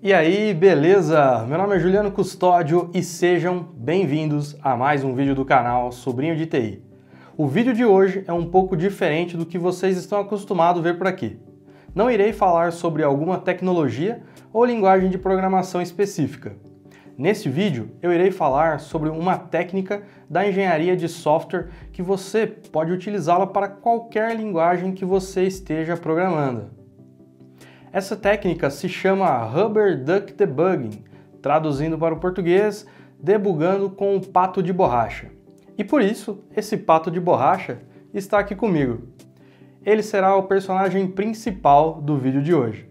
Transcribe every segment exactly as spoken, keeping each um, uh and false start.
E aí, beleza? Meu nome é Juliano Custódio e sejam bem-vindos a mais um vídeo do canal Sobrinho de T I. O vídeo de hoje é um pouco diferente do que vocês estão acostumados a ver por aqui. Não irei falar sobre alguma tecnologia ou linguagem de programação específica. Neste vídeo, eu irei falar sobre uma técnica da engenharia de software que você pode utilizá-la para qualquer linguagem que você esteja programando. Essa técnica se chama Rubber Duck Debugging, traduzindo para o português, debugando com o pato de borracha. E por isso, esse pato de borracha está aqui comigo. Ele será o personagem principal do vídeo de hoje.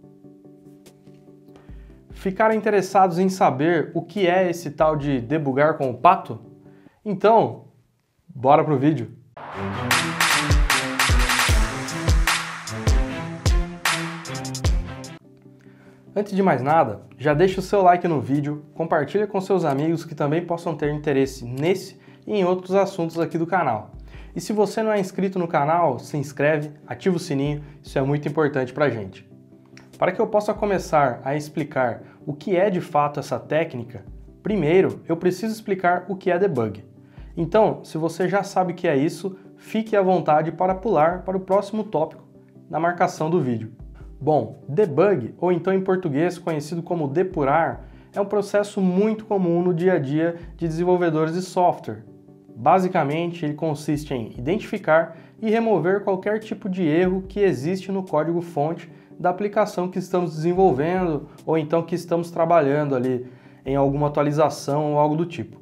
Ficaram interessados em saber o que é esse tal de debugar com o pato? Então, bora pro vídeo! Antes de mais nada, já deixa o seu like no vídeo, compartilha com seus amigos que também possam ter interesse nesse e em outros assuntos aqui do canal. E se você não é inscrito no canal, se inscreve, ativa o sininho, isso é muito importante pra gente. Para que eu possa começar a explicar o que é de fato essa técnica, primeiro eu preciso explicar o que é debug. Então, se você já sabe o que é isso, fique à vontade para pular para o próximo tópico na marcação do vídeo. Bom, debug, ou então em português conhecido como depurar, é um processo muito comum no dia a dia de desenvolvedores de software. Basicamente, ele consiste em identificar e remover qualquer tipo de erro que existe no código-fonte da aplicação que estamos desenvolvendo ou então que estamos trabalhando ali em alguma atualização ou algo do tipo.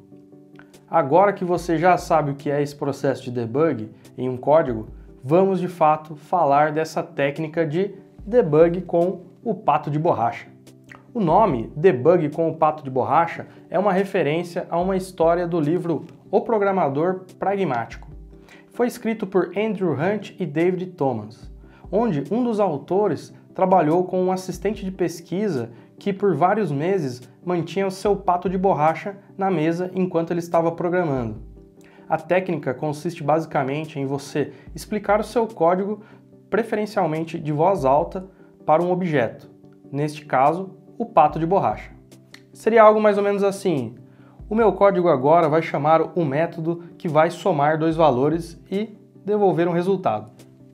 Agora que você já sabe o que é esse processo de debug em um código, vamos de fato falar dessa técnica de debug com o pato de borracha. O nome debug com o pato de borracha é uma referência a uma história do livro O Programador Pragmático. Foi escrito por Andrew Hunt e David Thomas, onde um dos autores trabalhou com um assistente de pesquisa que por vários meses mantinha o seu pato de borracha na mesa enquanto ele estava programando. A técnica consiste basicamente em você explicar o seu código preferencialmente de voz alta para um objeto, neste caso, o pato de borracha. Seria algo mais ou menos assim: o meu código agora vai chamar um método que vai somar dois valores e devolver um resultado.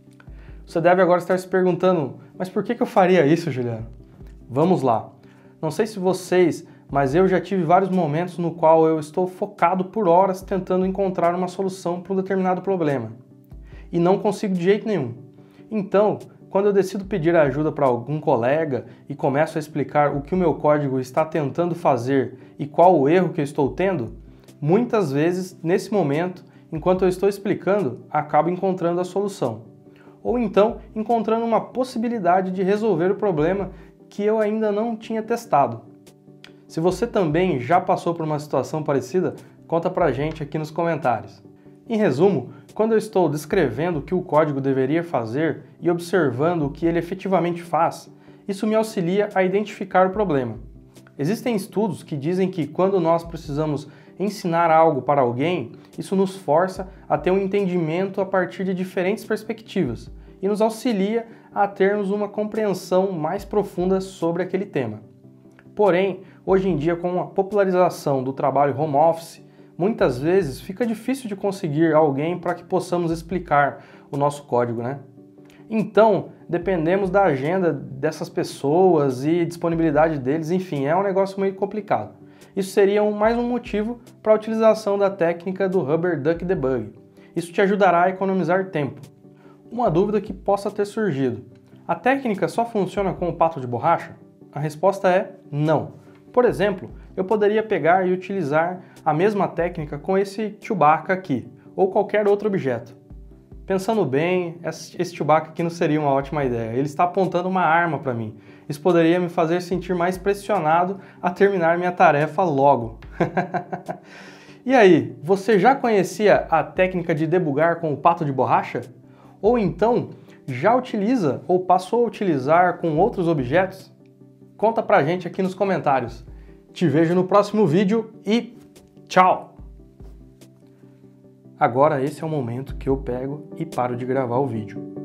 Você deve agora estar se perguntando, mas por que eu faria isso, Juliano? Vamos lá. Não sei se vocês, mas eu já tive vários momentos no qual eu estou focado por horas tentando encontrar uma solução para um determinado problema e não consigo de jeito nenhum. Então, quando eu decido pedir ajuda para algum colega e começo a explicar o que o meu código está tentando fazer e qual o erro que eu estou tendo, muitas vezes, nesse momento, enquanto eu estou explicando, acabo encontrando a solução. Ou então, encontrando uma possibilidade de resolver o problema que eu ainda não tinha testado. Se você também já passou por uma situação parecida, conta pra gente aqui nos comentários. Em resumo, quando eu estou descrevendo o que o código deveria fazer e observando o que ele efetivamente faz, isso me auxilia a identificar o problema. Existem estudos que dizem que quando nós precisamos ensinar algo para alguém, isso nos força a ter um entendimento a partir de diferentes perspectivas e nos auxilia a termos uma compreensão mais profunda sobre aquele tema. Porém, hoje em dia, com a popularização do trabalho home office, muitas vezes fica difícil de conseguir alguém para que possamos explicar o nosso código, né? Então, dependemos da agenda dessas pessoas e disponibilidade deles, enfim, é um negócio meio complicado. Isso seria um, mais um motivo para a utilização da técnica do Rubber Duck Debug. Isso te ajudará a economizar tempo. Uma dúvida que possa ter surgido: a técnica só funciona com o pato de borracha? A resposta é não. Por exemplo, eu poderia pegar e utilizar a mesma técnica com esse Chewbacca aqui, ou qualquer outro objeto. Pensando bem, esse Chewbacca aqui não seria uma ótima ideia. Ele está apontando uma arma para mim. Isso poderia me fazer sentir mais pressionado a terminar minha tarefa logo. E aí, você já conhecia a técnica de debugar com o pato de borracha? Ou então, já utiliza ou passou a utilizar com outros objetos? Conta pra gente aqui nos comentários. Te vejo no próximo vídeo e tchau! Agora esse é o momento que eu pego e paro de gravar o vídeo.